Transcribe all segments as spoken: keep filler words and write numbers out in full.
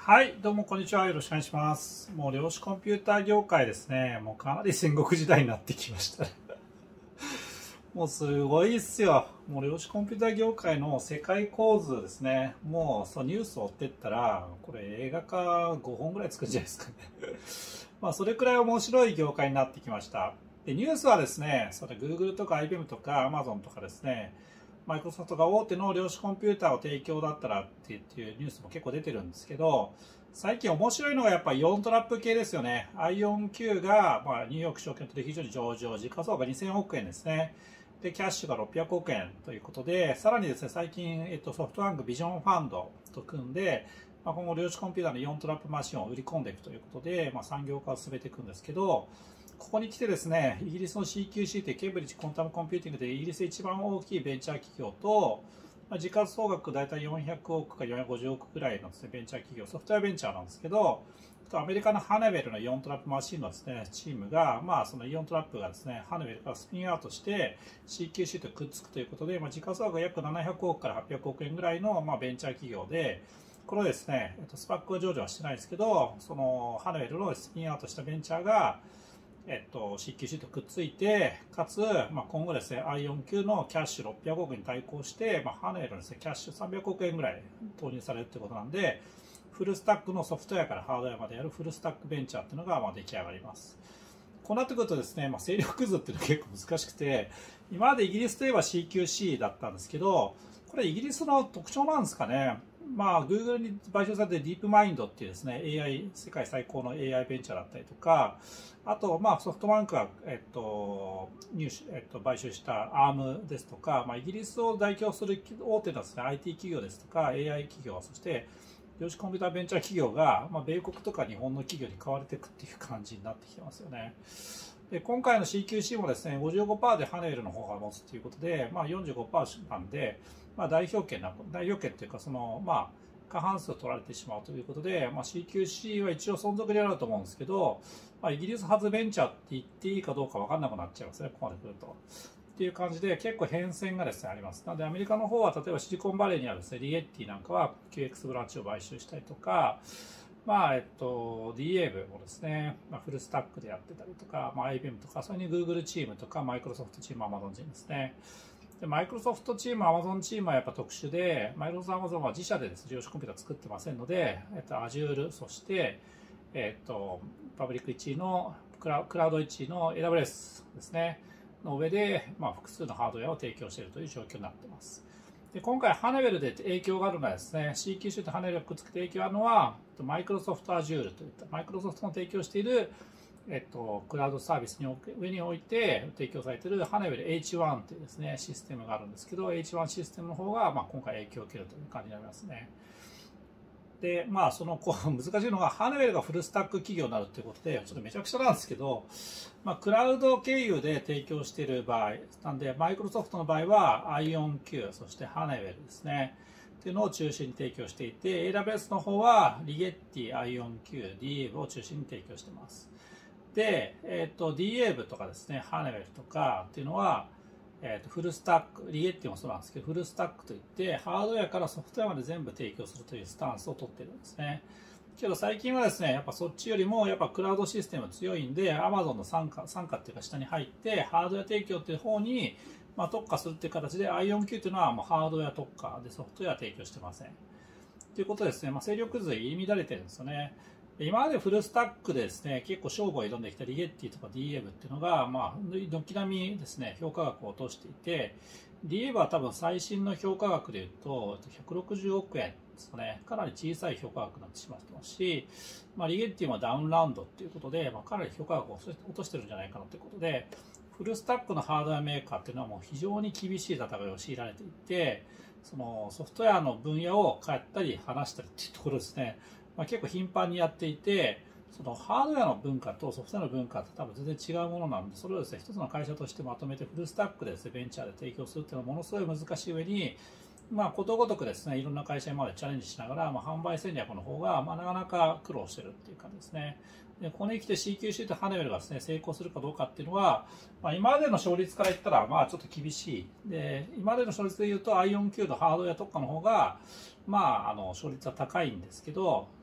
はい、どうもこんにちは。よろしくお願いします。もう量子コンピューター業界ですね、もうかなり戦国時代になってきましたね。もうすごいっすよ。もう量子コンピューター業界の世界構図ですね。もうそうニュースを追っていったら、これ映画化ごほんぐらい作るんじゃないですかね。まあそれくらい面白い業界になってきました。で、ニュースはですね、それ Google とか アイビーエム とか Amazon とかですね、マイクロソフトが大手の量子コンピューターを提供だったらっていうニュースも結構出てるんですけど、最近面白いのがやっぱりイオントラップ系ですよね。アイオン Q が、まあ、ニューヨーク証券取引所に上場、時価総額にせんおくえんですね。で、キャッシュがろっぴゃくおくえんということで、さらにですね、最近、えっと、ソフトバンクビジョンファンドと組んで、まあ、今後量子コンピューターのイオントラップマシンを売り込んでいくということで、まあ、産業化を進めていくんですけど、ここに来てですね、イギリスの シーキューシー というケンブリッジコンタムコンピューティングでイギリスで一番大きいベンチャー企業と、まあ、時価総額大体よんひゃくおくかよんひゃくごじゅうおくぐらいのですね、ベンチャー企業、ソフトウェアベンチャーなんですけど、アメリカのハネウェルのイオントラップマシンのですね、チームが、まあ、そのイオントラップがですね、ハネウェルからスピンアウトして シーキューシー とくっつくということで、まあ、時価総額約ななひゃくおくからはっぴゃくおくえんぐらいの、まあ、ベンチャー企業で、これですね、えっと、スパックは上場はしてないですけど、そのハネウェルのスピンアウトしたベンチャーが、えっと、シーキューシー とくっついて、かつ、まあ、今後ですね、アイオン 級のキャッシュろっぴゃくおくに対抗して、まあ、ハネウェルのですね、キャッシュさんびゃくおくえんぐらい投入されるということなんで、フルスタックのソフトウェアからハードウェアまでやるフルスタックベンチャーっていうのがまあ出来上がります。こうなってくるとですね、まあ、勢力図っていうのは結構難しくて、今までイギリスといえば シーキューシー だったんですけど、これイギリスの特徴なんですかね。まあ、Google に買収されてディープマインドっていうですね、エーアイ、世界最高の エーアイ ベンチャーだったりとか、あと、まあ、ソフトバンクが、えっと、入手、えっと、買収した アーム ですとか、まあ、イギリスを代表する大手のですね、アイティー 企業ですとか、エーアイ 企業、そして、量子コンピューターベンチャー企業が、まあ、米国とか日本の企業に買われていくっていう感じになってきてますよね。で今回の シーキューシー もですね ごじゅうごパーセント でハネウェルの方が持つということで、まあ、よんじゅうごパーセント なんで、まあ、代表権な代表権というかその、まあ、過半数を取られてしまうということで、まあ、シーキューシー は一応存続であると思うんですけど、まあ、イギリス発ベンチャーって言っていいかどうか分かんなくなっちゃいますね、ここまで来ると。っていう感じで結構変遷がですねあります。なのでアメリカの方は例えばシリコンバレーにあるですねリゲッティなんかは キューエックス ブランチを買収したりとか、まあえっと、ディーエー ブもですね、まあ、フルスタックでやってたりとか、まあ、アイビーエム とか、それに Google チームとか、マイクロソフトチーム、Amazon チームですね。で、マイクロソフトチーム、Amazon チームはやっぱ特殊で、マイクロソフト、Amazon は自社でですね、量子コンピューター作ってませんので、えっと、Azure、そして、えっと、パブリックいちいの、クラクラウドいちいの エーダブリューエス ですね、の上で、まあ、複数のハードウェアを提供しているという状況になっています。で今回、ハネウェルで影響があるのはですね、シーキューシー とハネウェルがくっつけて影響があるのは、マイクロソフト Azure といった、マイクロソフトの提供している、えっと、クラウドサービスに上において提供されているハネウェル エイチワン というですね、システムがあるんですけど、エイチワン システムの方が、まあ、今回影響を受けるという感じになりますね。で、まあ、そのこう難しいのが、ハネウェルがフルスタック企業になるということで、ちょっとめちゃくちゃなんですけど、まあ、クラウド経由で提供している場合、なんで、マイクロソフトの場合は、アイオン Q、そしてハネウェルですね、っていうのを中心に提供していて、エーダブリューエス の方は、リゲッティ、アイオン Q、ディーエー ブ を中心に提供しています。で、えっと、ディーエー ブ とかですね、ハネウェルとかっていうのは、えー、とフルスタック、リゲッティもそうなんですけど、フルスタックといって、ハードウェアからソフトウェアまで全部提供するというスタンスを取っているんですね。けど最近はですね、やっぱそっちよりも、やっぱクラウドシステム強いんで、Amazon の傘下、傘下っていうか下に入って、ハードウェア提供っていう方に、まあ、特化するっていう形で、アイオン Q っていうのはもうハードウェア特化でソフトウェア提供してません。ということですね、まあ、勢力図入り乱れてるんですよね。今までフルスタックでですね、結構勝負を挑んできたリゲッティとか ディーエー ブ っていうのが、まあ、軒並みですね、評価額を落としていて、ディーエー ブ は多分最新の評価額でいうと、ひゃくろくじゅうおくえんですかね、かなり小さい評価額になってしまってますし、まあ、リゲッティはダウンラウンドっていうことで、まあ、かなり評価額を落としてるんじゃないかなということで、フルスタックのハードウェアメーカーっていうのはもう非常に厳しい戦いを強いられていて、そのソフトウェアの分野を変えたり離したりっていうところですね、まあ、結構頻繁にやっていて、そのハードウェアの文化とソフトウェアの文化って多分全然違うものなので、それをですね、一つの会社としてまとめてフルスタックでですね、ベンチャーで提供するっていうのはものすごい難しい上に、まあ、ことごとくですね、いろんな会社にまでチャレンジしながら、まあ、販売戦略の方が、まあ、なかなか苦労してるっていう感じですね。で、ここに来て シーキューシー とハネウェルがですね、成功するかどうかっていうのは、まあ、今までの勝率から言ったら、まあ、ちょっと厳しい。で、今までの勝率で言うと、アイオン Q のハードウェア特化の方が、まあ、あの、勝率は高いんですけど、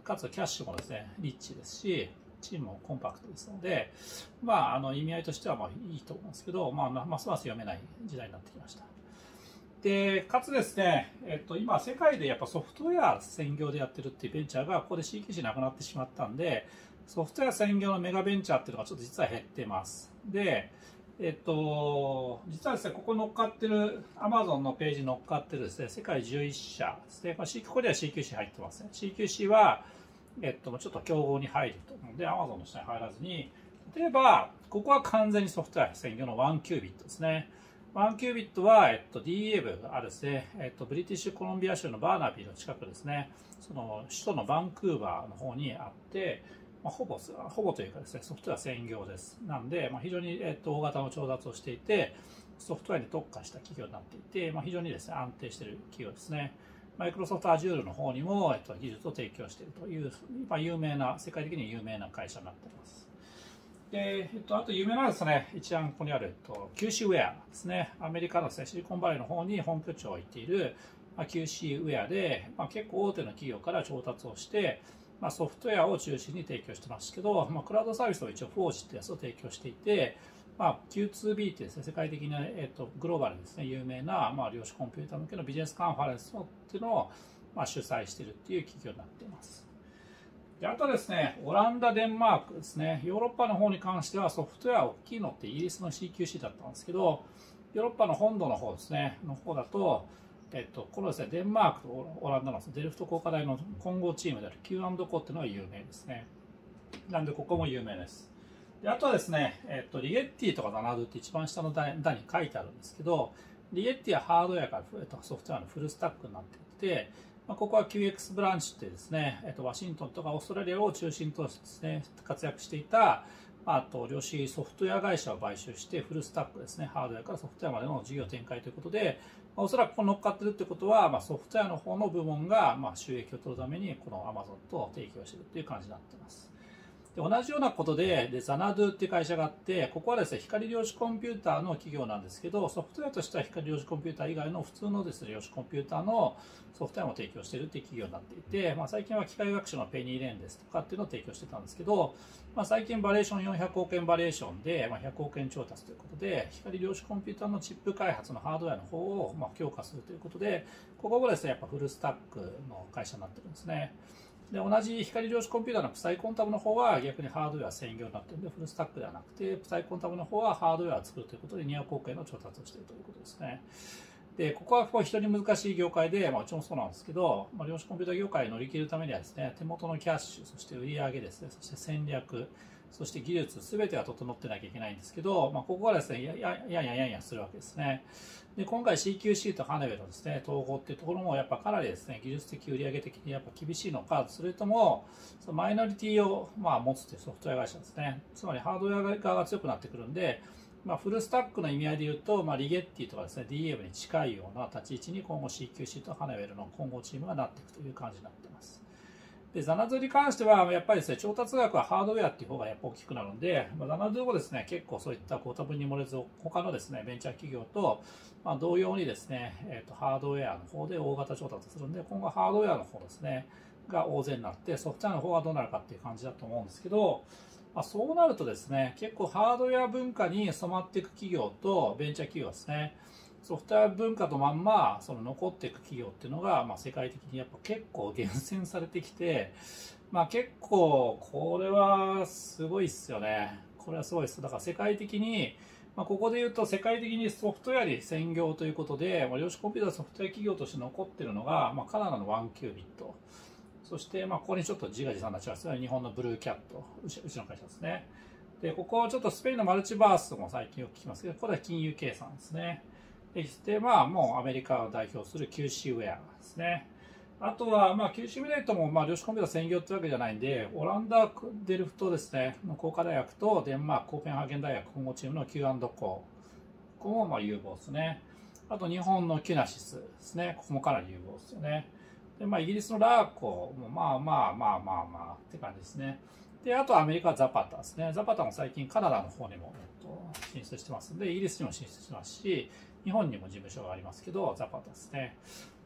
かつキャッシュもですね、リッチですし、チームもコンパクトですので、まあ、あの意味合いとしてはまあいいと思うんですけど、まあ、ますます読めない時代になってきました。で、かつですね、えっと、今、世界でやっぱソフトウェア専業でやってるっていうベンチャーが、ここで シーキューシー なくなってしまったんで、ソフトウェア専業のメガベンチャーっていうのがちょっと実は減ってます。で、えっと、実はですね、ここ乗っかってる、Amazon のページに乗っかってるですね、世界じゅういっしゃですね、ここでは シーキューシー 入ってますね。シーキューシー は、えっと、ちょっと競合に入ると思うので、Amazon の下に入らずに、例えば、ここは完全にソフトウェア専業のワンキュービットですね。ワンキュービットは、えっと、ディーイー 部があるですね、えっと、ブリティッシュコロンビア州のバーナビーの近くですね、その首都のバンクーバーの方にあって、まあ、ほぼ、ほぼというかですね、ソフトウェア専業です。なんで、まあ、非常に、えっと、大型の調達をしていて、ソフトウェアに特化した企業になっていて、まあ、非常にですね、安定している企業ですね。マイクロソフト Azure の方にも、えっと、技術を提供しているという、まあ、有名な、世界的に有名な会社になっています。で、えっと、あと有名なですね、一覧ここにある、えっと、キューシー ウェアですね。アメリカのですね、シリコンバレーの方に本拠地を置いている、まあ、キューシー ウェアで、まあ、結構大手の企業から調達をして、まあ、ソフトウェアを中心に提供してますけど、まあ、クラウドサービスを一応フォージってやつを提供していて、まあ、キューツービー ってですね、世界的な、えっと、グローバルですね、有名な、まあ、量子コンピューター向けのビジネスカンファレンスっていうのを、まあ、主催しているっていう企業になっています。で、あとですね、オランダ、デンマークですね、ヨーロッパの方に関してはソフトウェア大きいのってイギリスの シーキューシー だったんですけど、ヨーロッパの本土の方ですね、の方だと、えっと、このですね、デンマークとオランダのデルフト工科大の混合チームである キューアンド コ っていうのが有名ですね。なんで、ここも有名です。で、あとはですね、えっと、リゲッティとかザナドって一番下の段に書いてあるんですけど、リゲッティはハードウェアから、えっと、ソフトウェアのフルスタックになっていて、まあ、ここは キューエックス ブランチってですね、えっと、ワシントンとかオーストラリアを中心としてですね、活躍していた、あと、量子ソフトウェア会社を買収して、フルスタックですね、ハードウェアからソフトウェアまでの事業展開ということで、まあ、おそらくここ乗っかってるってことは、まあ、ソフトウェアの方の部門が、まあ、収益を取るために、この Amazon と提供しているという感じになっています。で、同じようなことで、で、ザナドゥっていう会社があって、ここはですね、光量子コンピューターの企業なんですけど、ソフトウェアとしては光量子コンピューター以外の普通のですね、量子コンピューターのソフトウェアも提供しているっていう企業になっていて、まあ、最近は機械学習のペニーレーンですとかっていうのを提供してたんですけど、まあ、最近バリエーションよんひゃくおくえんバリエーションで、まあ、ひゃくおくえん調達ということで、光量子コンピューターのチップ開発のハードウェアの方をまあ強化するということで、ここもですね、やっぱフルスタックの会社になってるんですね。で、同じ光量子コンピューターのプサイコンタブの方は逆にハードウェア専業になっているので、フルスタックではなくて、プサイコンタブの方はハードウェアを作るということでにひゃくおくえんの調達をしているということですね。で、ここはこう非常に難しい業界で、まあ、うちもそうなんですけど、まあ、量子コンピューター業界を乗り切るためにはですね、手元のキャッシュ、そして売上ですね、そして戦略、そして技術、すべてが整ってなきゃいけないんですけど、まあ、ここはですね、ややややややするわけですね。で、今回 シーキューシー とハネウェルのですね、統合っていうところもやっぱかなりですね、技術的売上的にやっぱ厳しいのか、それとも、そのマイノリティをまあ持つというソフトウェア会社ですね。つまりハードウェア側が強くなってくるんで、まあ、フルスタックの意味合いで言うと、まあ、リゲッティとかですね、ディーエー に近いような立ち位置に今後 シーキューシー とハネウェルの混合チームがなっていくという感じになっています。で、ザナドゥに関しては、やっぱりですね、調達額はハードウェアっていう方がやっぱ大きくなるんで、まあ、ザナドゥもですね、結構そういったご多分に漏れず、他のですね、ベンチャー企業と、まあ、同様にですね、えーと、ハードウェアの方で大型調達するんで、今後ハードウェアの方ですね、が大勢になって、ソフトウェアの方がどうなるかっていう感じだと思うんですけど、まあ、そうなるとですね、結構ハードウェア文化に染まっていく企業とベンチャー企業ですね、ソフトウェア文化とまんまその残っていく企業っていうのが、まあ、世界的にやっぱ結構厳選されてきて、まあ、結構これはすごいっすよね。これはすごいっす。だから世界的に、まあ、ここで言うと世界的にソフトウェアに専業ということで、まあ、量子コンピューターソフトウェア企業として残っているのが、まあ、カナダのワンキュービット。そして、まあ、ここにちょっと自画自賛になっちゃいますが、日本のブルーキャット、うちうちの会社ですね。で、ここちょっとスペインのマルチバースも最近よく聞きますけど、これは金融計算ですね。で、まあ、もうアメリカを代表する キューシー ウェアですね。あとは、まあ、キューシー ミレートも、まあ、量子コンピューター専業ってわけじゃないんで、オランダ、デルフトですね、の工科大学とデンマーク、コーペンハーゲン大学混合チームの キューアンド コ。ここもまあ有望ですね。あと、日本のキュナシスですね。ここもかなり有望ですよね。で、まあ、イギリスのラーコも、まあまあまあまあまあって感じですね。で、あとアメリカはザパタですね。ザパタも最近カナダの方にも、えっと、進出してますんで、イギリスにも進出してますし、日本にも事務所がありますけど、ザパタですね。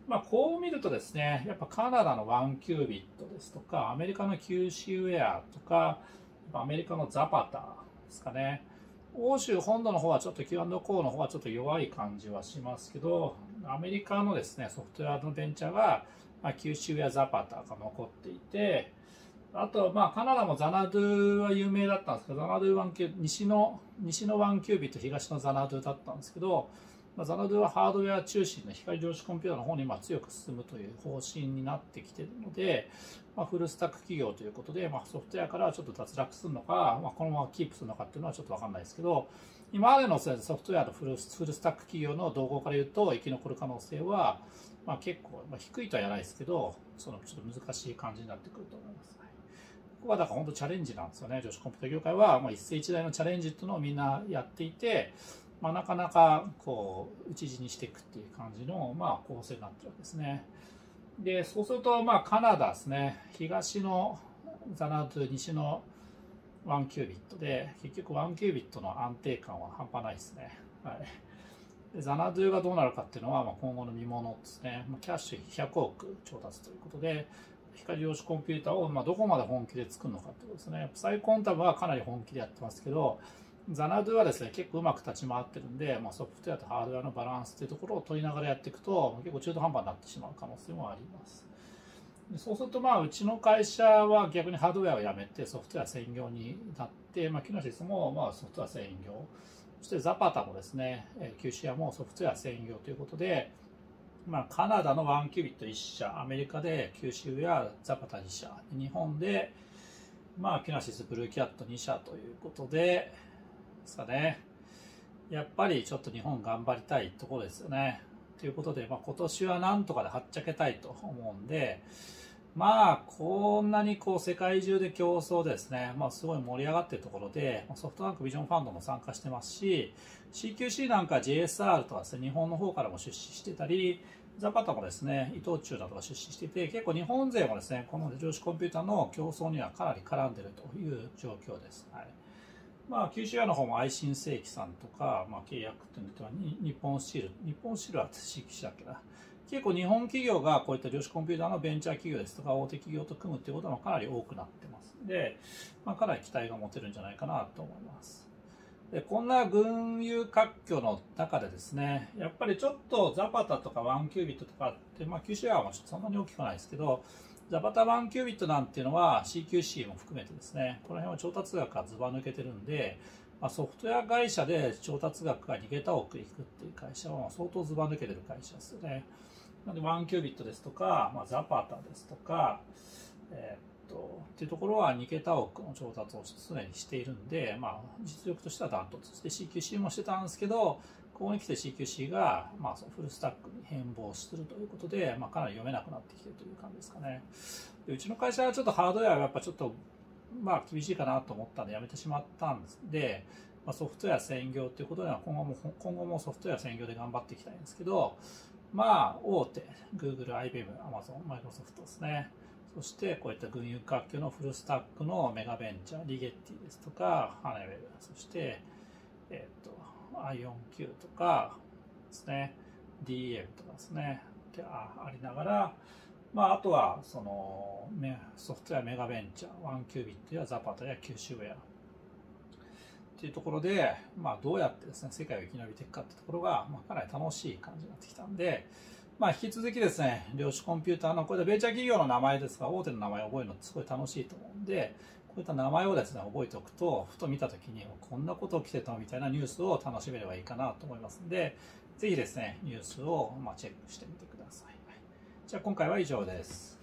まあ、こう見るとですね、やっぱカナダのワンキュービットですとか、アメリカのキューシーウェアとか、アメリカのザパタですかね。欧州本土の方はちょっと キューアンドコー の方はちょっと弱い感じはしますけど、アメリカのですね、ソフトウェアのベンチャーが、まあ、キューシーウェアザパタが残っていて、あと、まあ、カナダもザナドゥは有名だったんですけど、ザナドゥワンキュー、西の、西のワンキュービット、東のザナドゥだったんですけど、まあ、ザナドゥはハードウェア中心の光量子コンピューターの方にまあ強く進むという方針になってきているので、まあ、フルスタック企業ということで、まあ、ソフトウェアからちょっと脱落するのか、まあ、このままキープするのかっていうのはちょっと分かんないですけど、今までのソフトウェアのフルフルスタック企業の動向から言うと、生き残る可能性は、まあ、結構、まあ、低いとは言わないですけど、そのちょっと難しい感じになってくると思います。ここはだから本当チャレンジなんですよね。女子コンピュータ業界は、まあ、一世一代のチャレンジっていうのをみんなやっていて、まあ、なかなかこう打ち死にしていくっていう感じの、まあ、構成になってるわけですね。で、そうすると、まあ、カナダですね。東のザナドゥ、西のワンキュービットで、結局ワンキュービットの安定感は半端ないですね。はい。でザナドゥがどうなるかっていうのは、まあ、今後の見ものですね。まあ、キャッシュひゃくおく調達ということで、光量子コンピューターをまあどこまで本気で作るのかってことですね。サイコンタムはかなり本気でやってますけど、ザナドゥはですね、結構うまく立ち回ってるんで、まあ、ソフトウェアとハードウェアのバランスというところを取りながらやっていくと、結構中途半端になってしまう可能性もあります。でそうすると、まあ、うちの会社は逆にハードウェアをやめてソフトウェア専業になって、まあ、キノシスもまあソフトウェア専業、そしてザパタもですね、キューシーアもソフトウェア専業ということで、まあ、カナダのワンキュービットいっ社、アメリカでキューシーウェア、ザパタに社、日本で、まあ、キノシス、ブルーキャットに社ということで、ですかね。やっぱりちょっと日本頑張りたいところですよね。ということで、まあ、今年はなんとかではっちゃけたいと思うんで、まあ、こんなにこう世界中で競争ですね、まあ、すごい盛り上がっているところで、ソフトバンクビジョンファンドも参加してますし、シーキューシー なんか ジェイエスアール とかですね、日本の方からも出資してたり、ザパタもですね、伊藤忠などが出資していて、結構日本勢もですね、この量子コンピューターの競争にはかなり絡んでいるという状況です。はい。まあ、キューシーアール の方も愛新世紀さんとか、まあ、契約っていうのは日本シール、日本シールは地域だっけな。結構日本企業がこういった量子コンピューターのベンチャー企業ですとか大手企業と組むっていうこともかなり多くなってますので、まあ、かなり期待が持てるんじゃないかなと思います。でこんな群雄割拠の中でですね、やっぱりちょっとザパタとかワンキュービットとかって、まあ、キューシーアール もそんなに大きくないですけど、ザパタワンキュービットなんていうのは シーキューシー も含めてですね、この辺は調達額がずば抜けてるんで、まあ、ソフトウェア会社で調達額が逃げた億いくっていう会社は相当ずば抜けてる会社ですよね。なのでワンキュービットですとか、まあ、ザパタですとか、えー、っとっていうところはに桁億の調達を常にしているんで、まあ、実力としてはダントツ。そして シーキューシー もしてたんですけど、ここに来て シーキューシー が、まあ、そのフルスタックに変貌するということで、まあ、かなり読めなくなってきているという感じですかね。でうちの会社はちょっとハードウェアはやっぱちょっと、まあ、厳しいかなと思ったんでやめてしまったんですで、まあ、ソフトウェア専業ということでは今後も今後もソフトウェア専業で頑張っていきたいんですけど、まあ大手 Google、アイビーエム、Amazon、Microsoft ですね。そしてこういった群雄割拠のフルスタックのメガベンチャー、リゲッティですとか、ハネウェル、そして、えっと、アイオンキュー とかですね、ディーエム とかですね、で あ, ありながら、まあ、あとはそのソフトウェアメガベンチャー、ワンキュービットやザパタやキューシーウェアっていうところで、まあ、どうやってですね、世界を生き延びていくかってところが、まあ、かなり楽しい感じになってきたんで、まあ、引き続きですね、量子コンピューターの、これでベンチャー企業の名前ですが、大手の名前を覚えるのってすごい楽しいと思うんで、こういった名前をですね、覚えておくと、ふと見たときに、こんなこと起きてたみたいなニュースを楽しめればいいかなと思いますので、ぜひですね、ニュースをまあチェックしてみてください。じゃあ、今回は以上です。